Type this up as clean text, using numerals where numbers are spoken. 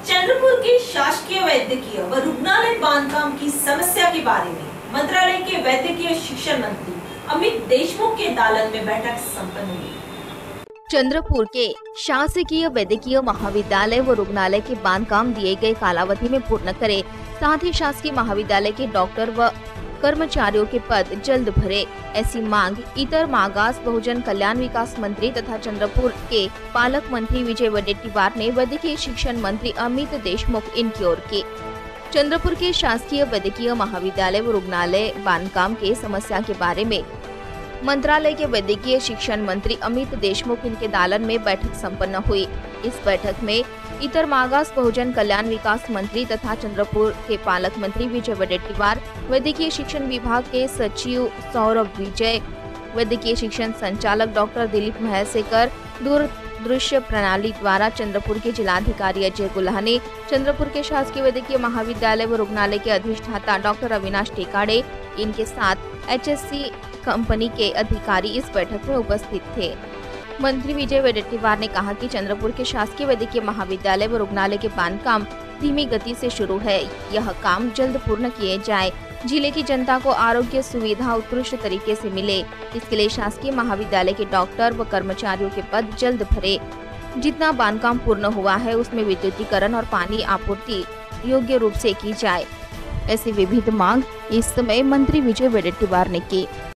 चंद्रपुर के शासकीय वैद्यकीय व रुग्णालय बांधकाम की समस्या के बारे में मंत्रालय के वैद्यकीय शिक्षण मंत्री अमित देशमुख के दालन में बैठक संपन्न हुई। चंद्रपुर के शासकीय वैद्यकीय महाविद्यालय व रुग्णालय के बांधकाम दिए गए कालावधि में पूर्ण करे, साथ ही शासकीय महाविद्यालय के डॉक्टर व कर्मचारियों के पद जल्द भरे, ऐसी मांग इतर मागास बहुजन कल्याण विकास मंत्री तथा चंद्रपुर के पालक मंत्री विजय वडेट्टीवार ने वैद्यकीय शिक्षण मंत्री अमित देशमुख इनकी ओर की। चंद्रपुर के शासकीय वैद्यकीय महाविद्यालय व रुग्णालय बांधकाम के समस्या के बारे में मंत्रालय के वैद्यकीय शिक्षण मंत्री अमित देशमुख इनके दालन में बैठक संपन्न हुई। इस बैठक में इतर मागास बहुजन कल्याण विकास मंत्री तथा चंद्रपुर के पालक मंत्री विजय वडेट्टीवार, वैद्यकीय शिक्षण विभाग के सचिव सौरभ विजय, वैद्यकीय शिक्षण संचालक डॉक्टर दिलीप महसेकर, दूरदृश्य प्रणाली द्वारा चंद्रपुर के जिलाधिकारी अजय गुल्हाने, चंद्रपुर के शासकीय वैद्यकीय महाविद्यालय व रुग्णालय के अधिष्ठाता डॉक्टर अविनाश टेकाड़े, इनके साथ HSC कंपनी के अधिकारी इस बैठक में उपस्थित थे। मंत्री विजय वडेट्टीवार ने कहा कि चंद्रपुर के शासकीय वैद्यकीय महाविद्यालय व रुग्णालय के बांधकाम धीमी गति से शुरू है। यह काम जल्द पूर्ण किए जाए, जिले की जनता को आरोग्य सुविधा उत्कृष्ट तरीके से मिले। इसके लिए शासकीय महाविद्यालय के डॉक्टर व कर्मचारियों के पद जल्द भरे। जितना बांधकाम पूर्ण हुआ है उसमें विद्युतीकरण और पानी आपूर्ति योग्य रूप से की जाए। ऐसी विविध मांग इस समय मंत्री विजय वडेट्टीवार ने की।